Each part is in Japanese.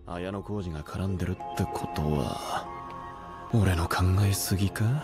綾小路が絡んでるってことは俺の考えすぎか？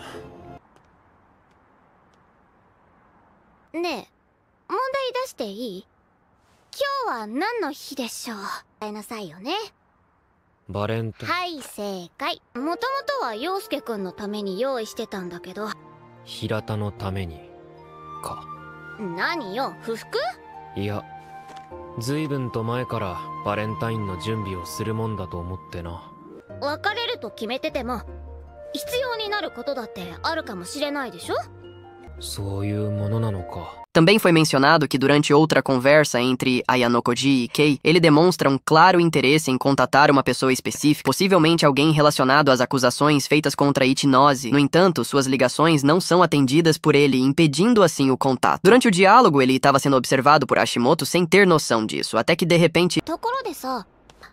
ねえ、問題出していい？今日は何の日でしょう？答えなさいよね。 バレンタイン。 はい、正解。もともとは陽介くんのために用意してたんだけど。 平田のためにか。 何よ、不服？ いや、随分と前からバレンタインの準備をするもんだと思ってな。 別れると決めてても必要になることだってあるかもしれないでしょ？ そういうものなのか。 Também foi mencionado que durante outra conversa entre Ayano Koji e Kei, ele demonstra um claro interesse em contatar uma pessoa específica, possivelmente alguém relacionado às acusações feitas contra Ichinose. No entanto, suas ligações não são atendidas por ele, impedindo assim o contato. Durante o diálogo, ele estava sendo observado por Hashimoto sem ter noção disso, até que de repente... ところでさ、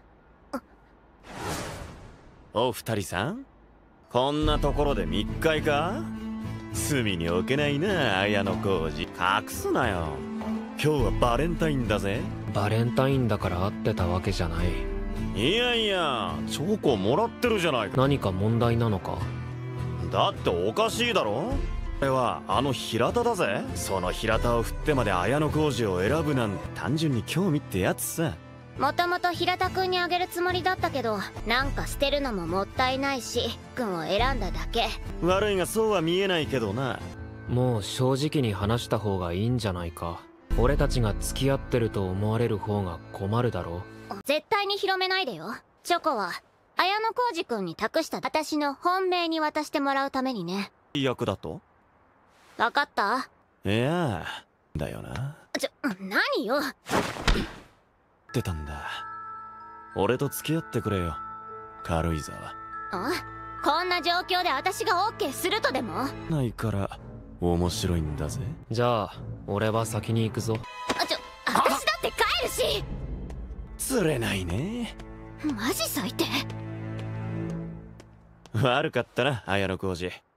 お二人さん、こんなところで密会か？隅に置けないな、綾小路。隠すなよ。今日はバレンタインだぜ。 バレンタインだから会ってたわけじゃない。 いやいや、チョコもらってるじゃないか。 何か問題なのか？ だっておかしいだろ。これはあの平田だぜ。その平田を振ってまで綾小路を選ぶなんて単純に興味ってやつさ。 もともと平田くんにあげるつもりだったけど、なんか捨てるのももったいないし、くんを選んだだけ。 悪いがそうは見えないけどな。 もう正直に話した方がいいんじゃないか。俺たちが付き合ってると思われる方が困るだろう。 絶対に広めないでよ。チョコは綾小路くんに託した私の本命に渡してもらうためにね。 役だと？ わかった？ いやだよな。 何よ。 ってたんだ。俺と付き合ってくれよ、軽井沢。 こんな状況で私が OK するとでも？ ないから面白いんだぜ。 じゃあ俺は先に行くぞ。 私だって帰るし。 釣れないね。 マジ最低。 悪かったな、綾小路。